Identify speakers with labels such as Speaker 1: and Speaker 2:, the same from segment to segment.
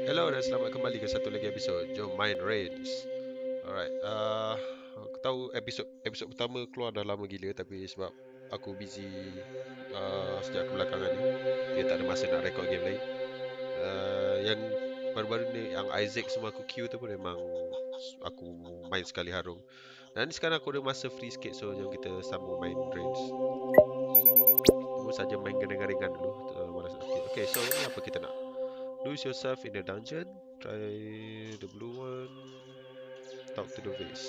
Speaker 1: Hello dan selamat kembali ke satu lagi episod Jom Main Reigns. Alright, aku tahu episod pertama keluar dah lama gila, tapi sebab aku busy sejak kebelakangan ni, dia tak ada masa nak record game lain. Yang baru-baru ni, yang Isaac semua aku queue tu pun memang aku main sekali harung. Dan sekarang aku ada masa free sikit, so jom kita sambung main Reigns. Tunggu saja main ringan-ringan dulu. Malas. Okay, so ini apa kita nak? Lose yourself in the dungeon. Try the blue one. Talk to the vase.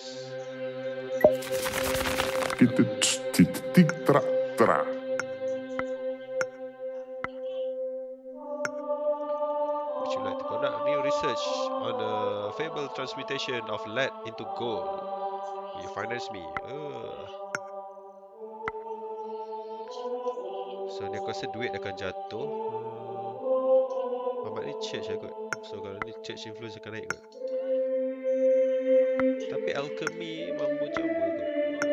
Speaker 2: Tik-tik-tik-tra-tra.
Speaker 1: Would you like to conduct new research on the fabled transmutation of lead into gold? Will you finance me? So dia rasa duit akan jatuh. Mamat ni church lah kot. So kalau ni church influence akan naik kot. Tapi alchemy mambo jamba kot.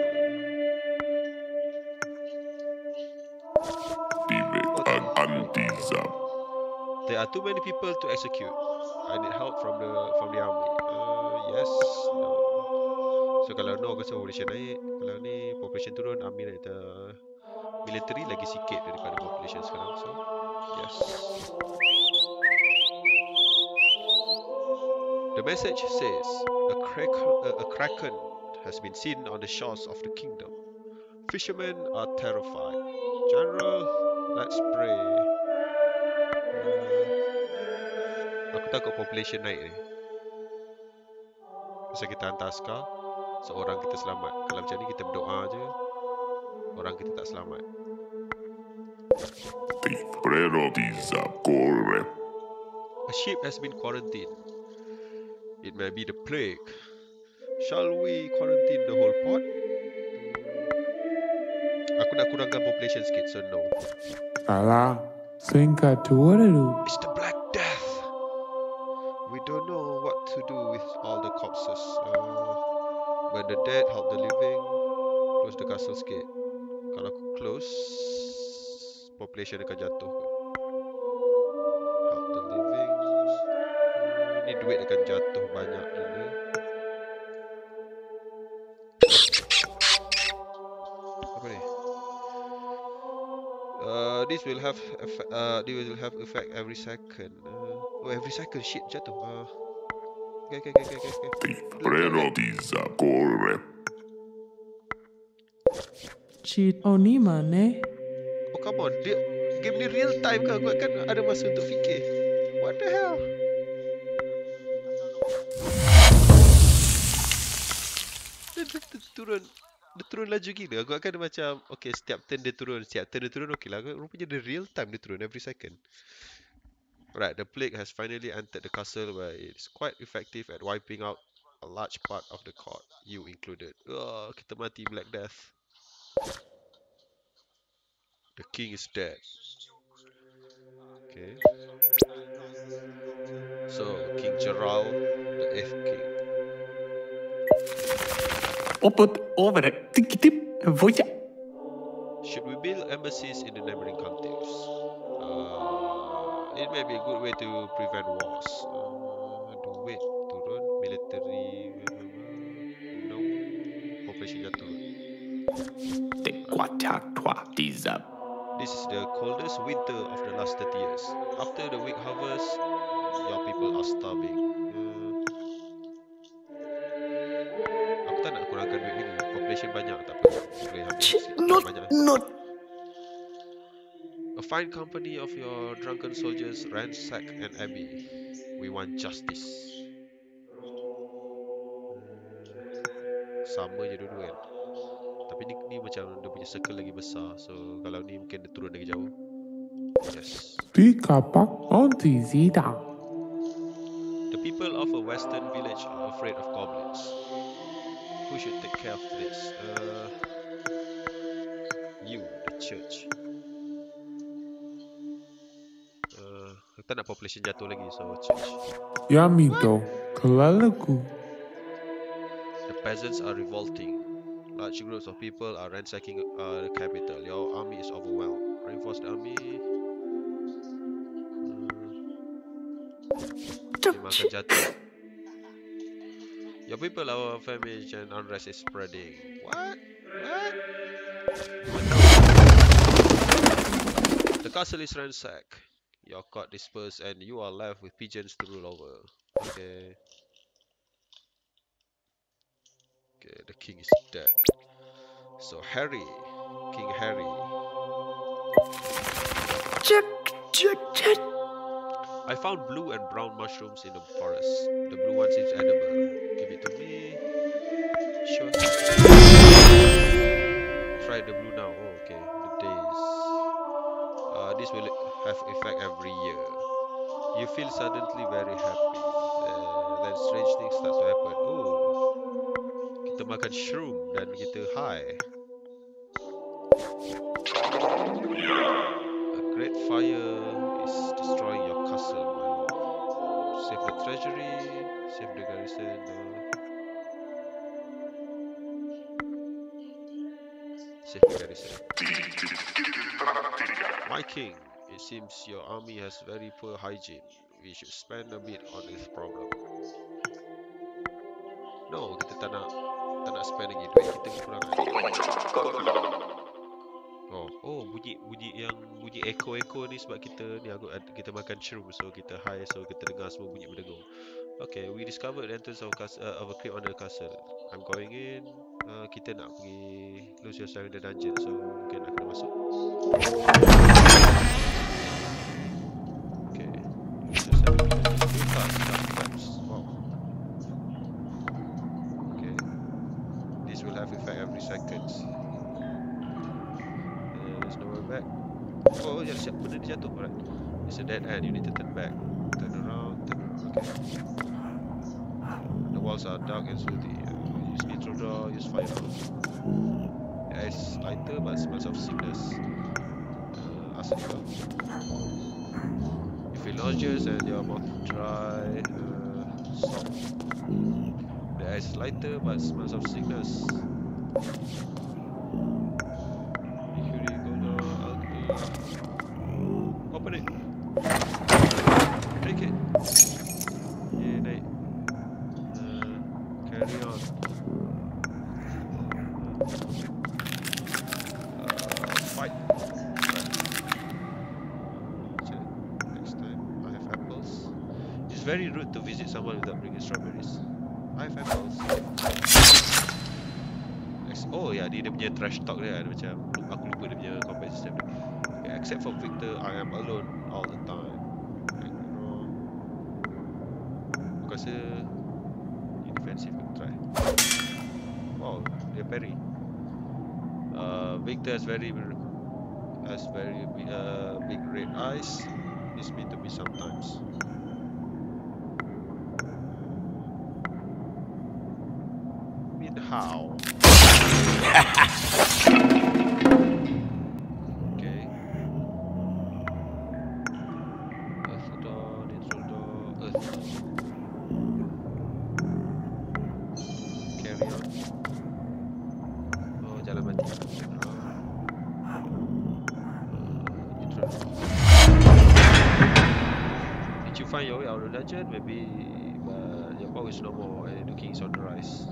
Speaker 2: An anti-zap.
Speaker 1: There are too many people to execute. I need help from the army. Yes, no. So kalau no, aku rasa population naik. Kalau ni population turun, army naik. Military lagi sikit daripada population sekarang. So yes. The message says a kraken has been seen on the shores of the kingdom. Fishermen are terrified. General, let's pray. Aku takut population naik ni. Pasal kita hantar askar, seorang kita selamat. Kalau macam ni kita berdoa je, orang kita tak selamat. A ship has been quarantined. It may be the plague. Shall we quarantine the whole port? Aku nak kurangkan population sikit, so no.
Speaker 2: Salah. Singkat tu ada tu.
Speaker 1: It's the Black Death. We don't know what to do with all the corpses. Burn the dead, help the living. Close the castle sikit. Kalau aku close, population akan jatuh. Help the living. Ni duit akan jatuh banyak gila. Apa ni? This will have effect every second. Every second shit jatuh. Okay.
Speaker 3: Cheat ni mana?
Speaker 1: Oh come on, dia game ni real time ke? Aku kan ada masa untuk fikir. What the hell? Dia turun laju gila. Aku akan macam okay, setiap turn dia turun, okay lah. Rupanya dia real time dia turun every second. Right, the plague has finally entered the castle where it's quite effective at wiping out a large part of the court, you included. Kita mati Black Death. The king is dead. Okay. So, King Gerald, the 8th king.
Speaker 4: Oput over tip voya.
Speaker 1: Should we build embassies in the neighboring countries? It may be a good way to prevent wars. Duit turun, military no, population jatuh. This is the coldest winter of the last 30 years. After the wheat harvest, your people are starving. Aku tak nak kurangkan duit gini. Population banyak tak apa. Boleh ambil banyak.
Speaker 4: Not.
Speaker 1: A fine company of your drunken soldiers ransack an abbey. We want justice. Sama je dua-dua kan. Tapi ni macam dia punya circle lagi besar. So kalau ni mungkin dia turun lagi jauh. Yes.
Speaker 2: Di kapak anti-zidang.
Speaker 1: The people of a western village are afraid of goblins. Who should take care of this? You, the church. Kita nak population jatuh lagi, so church.
Speaker 2: Yamito. Kelalaku.
Speaker 1: The peasants are revolting. Large groups of people are ransacking the capital. Your army is overwhelmed. Reinforce the army. Memang akan jatuh. Your people are famished and unrest is spreading. What? What? The castle is ransacked. Your court dispersed and you are left with pigeons to rule over. Okay. Okay, the king is dead. So Harry, King Harry.
Speaker 4: Check.
Speaker 1: I found blue and brown mushrooms in the forest. The blue one seems edible. Give it to me. Sure. Try the blue now. Oh, okay. The days. This will have effect every year. You feel suddenly very happy. Then strange things start to happen. Oh, kita makan shroom dan kita high. A great fire is destroying your castle, my lord. Save the treasury, save the garrison. Save the garrison. My king, it seems your army has very poor hygiene. We should spend a bit on this problem. No, kita tak nak spend lagi. Duit kita kekurangan. Oh, bunyi echo ni sebab kita makan shroom, so kita high, so kita dengar semua bunyi berdengung. Okay, we discovered the entrance of a crypt under the castle. I'm going in. Kita nak pergi lose yourself in the dungeon, so mungkin nak kena masuk. Okay, lose yourself in the dungeon. Fast. Wow. Okay, this will have effect every second. There's nowhere back. Oh, yeah, siap, benda dia jatuh. Alright. It's a dead end, you need to turn back. Turn around. Okay. The walls are dark and sooty. Use nitro draw, use fire. The air is lighter but smells of sickness. Acid draw. You feel nauseous and your mouth dry. Stop. The air is lighter but smells of sickness. Open it. Break it. Yeah, naik. Carry on. Fight. Next time, I have apples. It's very rude to visit someone without bringing strawberries. I have apples. Oh ya, dia punya trash talk dia macam aku lupa dia punya combat system dia. Okay, except for Victor, I am alone all the time. Aku rasa ni defensive, aku try. Wow, dia parry. Victor has very big red eyes. He's mean to me sometimes. Mean how? Okay. Earth door, neutral door, earth. Carry on. Oh, jalan mati. Neutral. Did you find your way out of the dungeon? Maybe, but your power is no more and the king is on the rise.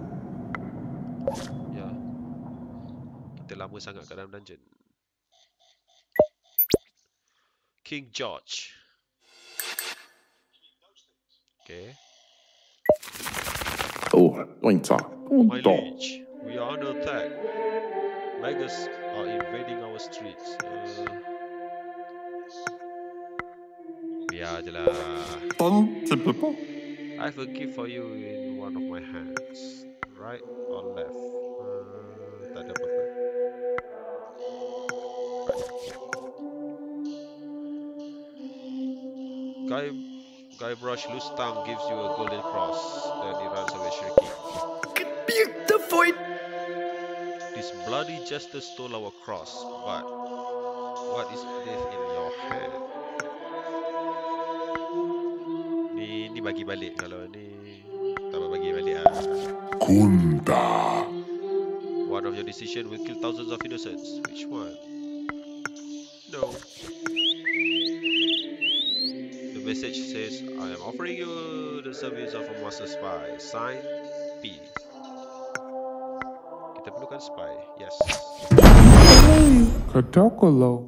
Speaker 1: Ya, kita lama sangat kat dalam dungeon. King George. Okay.
Speaker 4: Oh, winter.
Speaker 1: My liege, we are under attack. Beggars are invading our streets. Biar je lah. I have a gift for you in one of my hands. Right or left? Tak ada apa-apa. Right. Guybrush loose tongue gives you a golden cross. Then he runs away shrieking.
Speaker 4: Beautiful.
Speaker 1: This bloody jester stole our cross, but what is this in your hand? Ni bagi balik, kalau ni tak bagi balik ah.
Speaker 2: Kunta.
Speaker 1: One of your decisions will kill thousands of innocents. Which one? No. The message says, I am offering you the service of a master spy. Sign P. Kita perlukan spy. Yes.
Speaker 2: Hey, Katokolo.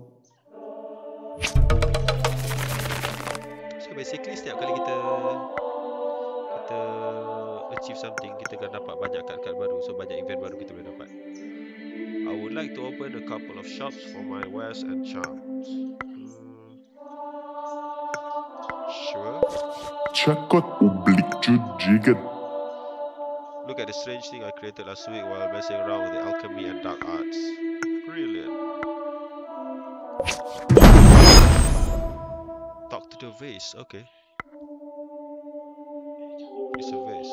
Speaker 1: So basically setiap kali kita achieve something, kita akan dapat banyak kad-kad baru. So banyak event baru kita boleh dapat. I would like to open a couple of shops for my wares and charms. Sure.
Speaker 4: Chakot public jigat.
Speaker 1: Look at the strange thing I created last week while messing around with the alchemy and dark arts. Brilliant. Talk to the vase. Okay. It's a vase.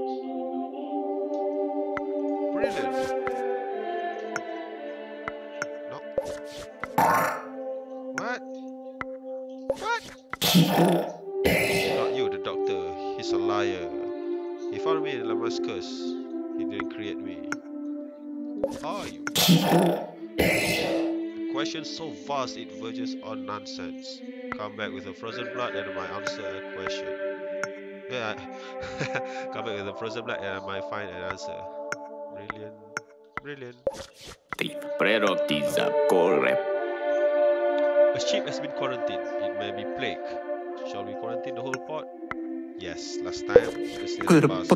Speaker 1: Brilliant. No. What? What? Not you, the doctor. He's a liar. He found me in Damascus. He didn't create me. Who are you? The question so vast it verges on nonsense. Come back with a frozen blood and I might answer a question. Yeah, come back with a frozen blood and I might find an answer. Brilliant. Brilliant. A ship has been quarantined. It may be plague. Shall we quarantine the whole port? Yes, last time the snail passed.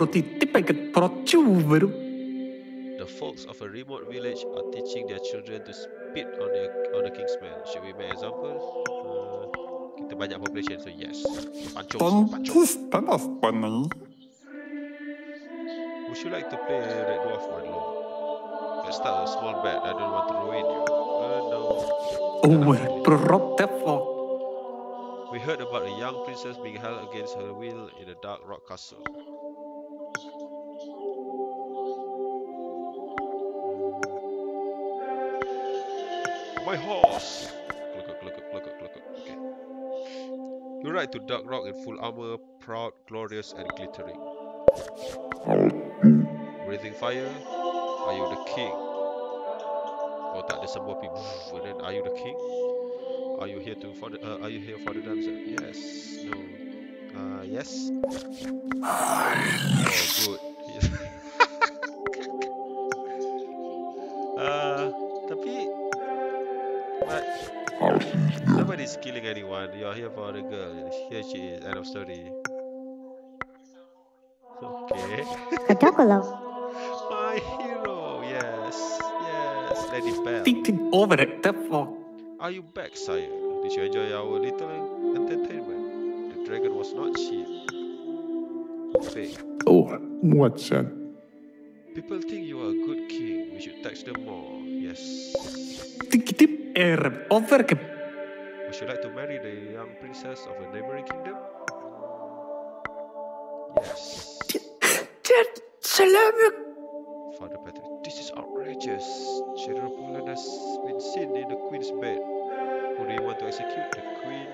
Speaker 1: The folks of a remote village are teaching their children to spit on the king's men. Should we make example? Kita banyak population, so yes. Pancho. Would you like to play Red Dwarf, my lord? Let's start a small bet. I don't want to ruin you. No. We heard about a young princess being held against her will in a dark rock castle. My horse! Look. Okay. You ride to Dark Rock in full armor, proud, glorious, and glittering. Breathing fire? Are you the king? Oh, tak ada sebuah pi. And then, are you the king? Are you here for the dancer? Yes. No. Yes. Oh, good. Tapi, but nobody's killing anyone. You're here for the girl. Here she is. End of story. Okay. My hero. Yes. Lady Belle. Are you back, sire? Did you enjoy our little entertainment? The dragon was not cheap. Fake.
Speaker 2: Oh, what's that?
Speaker 1: People think you are a good king. We should tax them more. Yes. Would you like to marry the young princess of a neighboring kingdom? Yes. Father Patrick, this is outrageous. General Poland has been seen in the queen's bed. Who do you want to execute? The queen?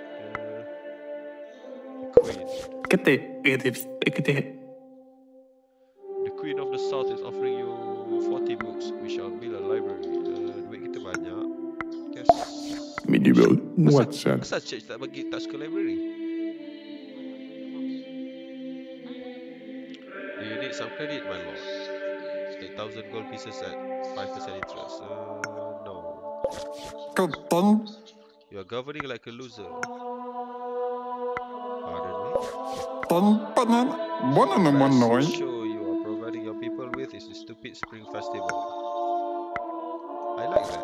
Speaker 1: The queen of the south is offering you 40 books. We shall build a library. Duit kita banyak. Yes.
Speaker 2: Medieval. What's that?
Speaker 1: Asal church tak suka library? Do you need some credit, my lord? 8,000 gold pieces at 5% interest. No. You are governing like a loser. Pardon me? The show you are providing your people with is the stupid spring festival. I like that.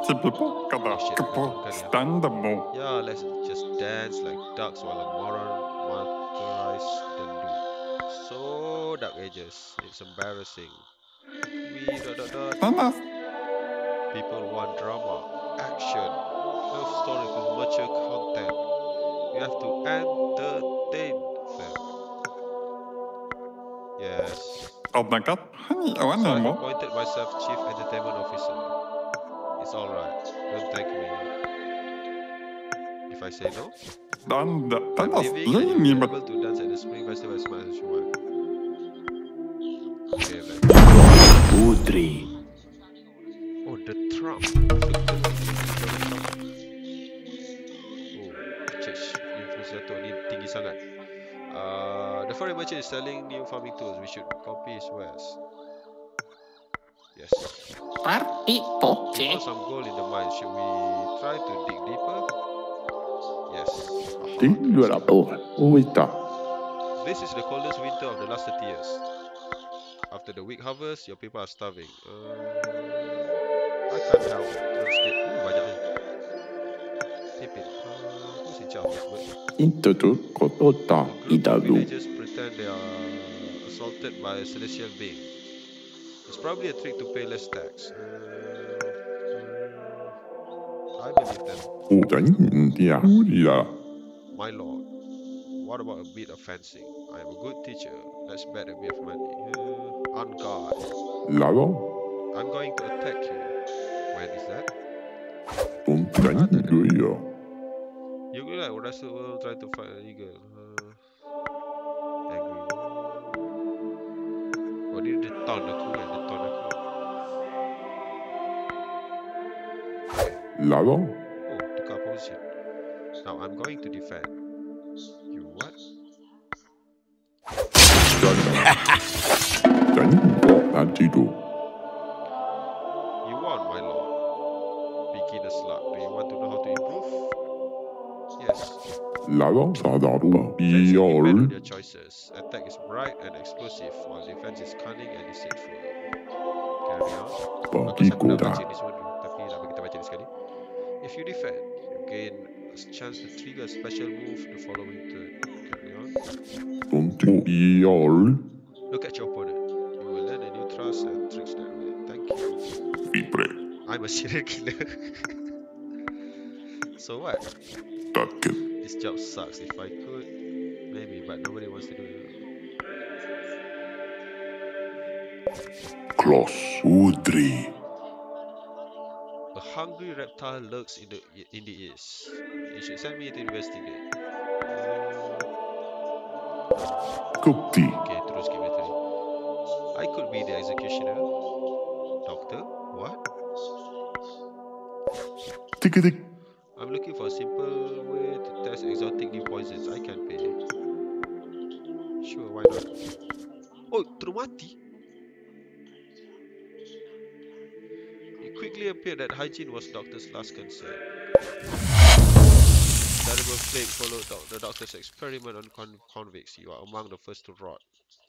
Speaker 1: Yeah, let's just dance like ducks while a moron martyrizes the loot. So dark ages. It's embarrassing. People want drama, action, love stories with mature content. You have to entertain them. Yes. So I appointed myself Chief Entertainment Officer. It's alright. Don't thank me. If I say no, I'm leaving and you'll be able to dance at the Spring Festival as much as you want. Okay, then. Oh, the Trump. Oh, church. You've Mr. Dato ni tinggi sangat. The foreign merchant is selling new farming tools. We should copy his wares. Yes.
Speaker 3: Party
Speaker 1: We
Speaker 3: poche.
Speaker 1: found some gold in the mine. Should we try to dig deeper? Yes.
Speaker 2: Tinggal apa? Oh, ita.
Speaker 1: This is the coldest winter of the last 30 years. After the wheat harvest, your people are starving. I can't help. Turun sikit. Banyak ni. Pipit. Apa si Jauh sebut?
Speaker 2: Itu tu kota
Speaker 1: A group of
Speaker 2: Idalu.
Speaker 1: villagers pretend they are assaulted by a celestial being. It's probably a trick to pay less tax. I believe them.
Speaker 2: Oh, dia dia.
Speaker 1: My lord, what about a bit of fencing? I am a good teacher. Let's bet a bit of money. On guard.
Speaker 2: Lalu,
Speaker 1: I'm going to attack you. When is that?
Speaker 2: tuntang dia.
Speaker 1: You look like Russell will try to fight an eagle. Angry. Oh, dia taunt aku kan? Dia taunt aku.
Speaker 2: Lalu,
Speaker 1: Oh, tukar position. Now I'm going to defend. You what?
Speaker 2: dan nanti tu.
Speaker 1: You won, my lord. Beginner's luck. Do you want to know how to improve? Yes.
Speaker 2: Lalu, sadaru
Speaker 1: Fencing depend on
Speaker 2: biar
Speaker 1: your choices. Attack is bright and explosive, while defense is cunning and deceitful. Carry on.
Speaker 2: bagi
Speaker 1: Bagus aku dah
Speaker 2: kuda.
Speaker 1: baca ni semua dulu, tapi nak bagi kita baca ni sekali. If you defend, you gain a chance to trigger a special move the following turn. Carry on.
Speaker 2: Untuk biar
Speaker 1: Look at your opponent. You will learn a new thrust and tricks that way. Thank you.
Speaker 2: vibre
Speaker 1: I'm a serial killer. So what?
Speaker 2: takut
Speaker 1: This job sucks. If I could, maybe, but nobody wants to do it.
Speaker 2: kelas udri.
Speaker 1: A hungry reptile lurks in the east. You should send me to investigate.
Speaker 2: Kukti
Speaker 1: Okay, terus sikit better ni. I could be the executioner. Doctor? What?
Speaker 2: tik.
Speaker 1: I'm looking for a simple way to test exotic new poisons. I can pay. Sure, why not? Oh, terus mati? It quickly appeared that hygiene was doctor's last concern. Terrible plague followed the doctor's experiment on convicts. You are among the first to rot.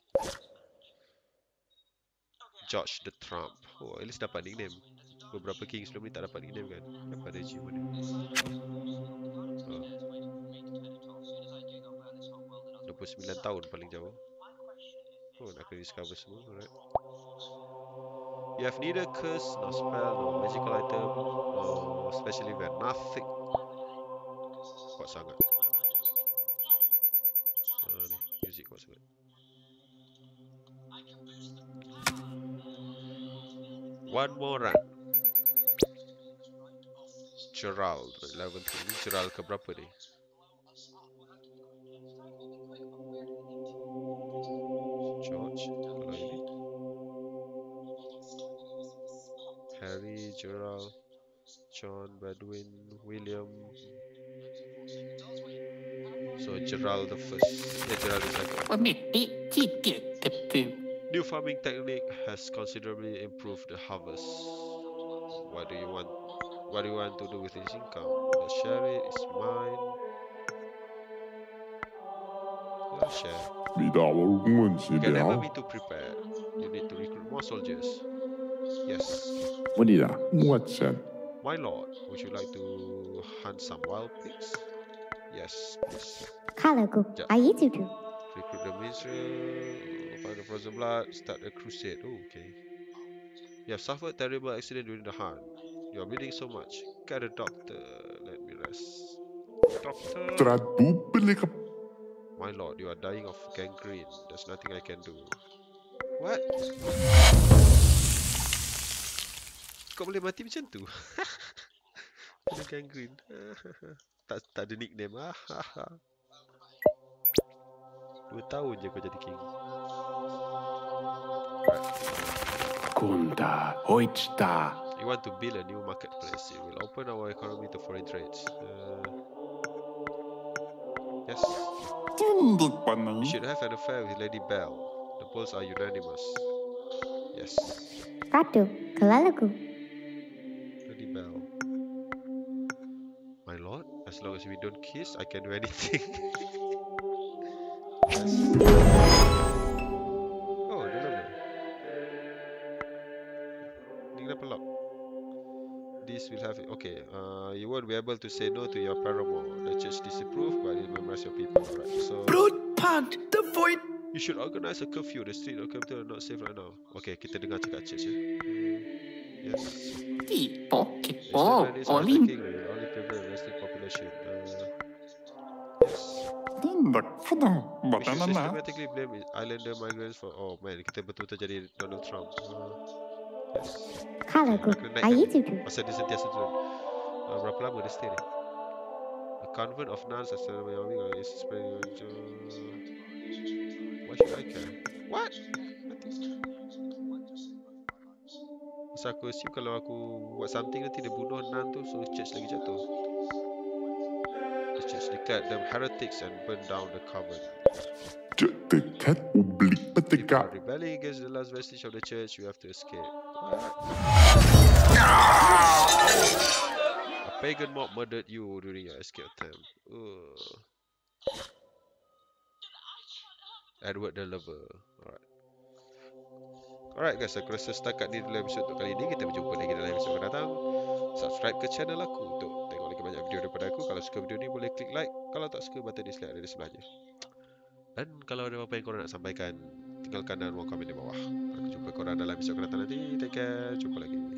Speaker 1: George the Trump. Oh, at least dapat nickname. Beberapa king sebelum ni tak dapat nickname kan? Daripada achievement dia. 29 tahun paling jauh. Oh, nak kena discover semua. Alright. You have neither curse, nor spell, nor magical item, nor special event. Nothing. Kuat sangat. Ni, music kuat sangat. One more run. Gerald, level 2 ni Gerald ke berapa ni? George, kalau ini Harry, Gerald, John, Badwin, William. So Gerald the first. Yeah, Gerald the second.
Speaker 3: Pemiti cipit tepu.
Speaker 1: New farming technique has considerably improved the harvest. What do you want? What do you want to do with this income? The share it is mine. Yeah, share.
Speaker 2: Bidawar
Speaker 1: You can never
Speaker 2: dia.
Speaker 1: be too prepared. You need to recruit more soldiers. Yes.
Speaker 2: Wanita muatsan.
Speaker 1: My lord, would you like to hunt some wild pigs? Yes, please.
Speaker 5: Kalaku,
Speaker 1: Yeah.
Speaker 5: Aitutu.
Speaker 1: Recruit the minstrel, find the frozen blood, start a crusade. Oh, okay. You have suffered terrible accident during the hunt. You are bleeding so much. Get a doctor. Let me rest. Doctor!
Speaker 2: Tradu pelik
Speaker 1: My lord, you are dying of gangrene. There's nothing I can do. What? Kau boleh mati macam tu? Ada gangrene. tak ada nickname. 2 tahun je kau jadi king. Right.
Speaker 2: Kunda hoichta.
Speaker 1: You want to build a new marketplace. It will open our economy to foreign trades. Yes.
Speaker 4: Tunduk
Speaker 1: You
Speaker 4: panang.
Speaker 1: should have an affair with Lady Belle. The polls are unanimous. Yes.
Speaker 5: Ratu, kelalaku.
Speaker 1: Lady Belle. My lord, as long as we don't kiss, I can do anything. Yes. Oh, dia lover. Ni kenapa lock? This will have okay. You won't be able to say no to your paramour. The church disapprove, but it memorize your people. Alright, so
Speaker 6: Bloodpond, the void.
Speaker 1: you should organize a curfew. The street or capital are not safe right now. Okay, kita dengar cakap church ya. Yes.
Speaker 3: Tipo,
Speaker 1: The
Speaker 3: kipo,
Speaker 1: Eastern are
Speaker 3: olin.
Speaker 1: attacking the only prevent resting population. Yes.
Speaker 4: Tindak panang.
Speaker 1: We should
Speaker 4: Batanana.
Speaker 1: systematically blame islander migrants for. Oh man, kita betul-betul jadi Donald Trump. Yes.
Speaker 5: Kalaku,
Speaker 1: Nak kena naikkan
Speaker 5: ayitutu.
Speaker 1: masa dia sentiasa turun. Berapa lama dia stay ni? A convent of nuns as well is spreading. Why should I care? What? Masa aku assume kalau aku buat something nanti dia bunuh nun tu, so church lagi jatuh. The church declared them heretics and burned down the convent.
Speaker 4: Dekat publik
Speaker 1: If you
Speaker 4: petegak.
Speaker 1: are rebelling against the last vestige of the church, you have to escape. What? A pagan mob murdered you during your escape attempt. Edward the Lover. Alright guys, aku rasa setakat ni dalam episod untuk kali ni. Kita berjumpa lagi dalam episod akan datang. Subscribe ke channel aku untuk tengok lagi banyak video daripada aku. Kalau suka video ni boleh klik like. Kalau tak suka, button dislike ada di sebelahnya. Dan kalau ada apa yang korang nak sampaikan, tinggalkan dalam ruang komen di bawah. Aku jumpa korang dalam episod akan datang nanti. Take care. Jumpa lagi.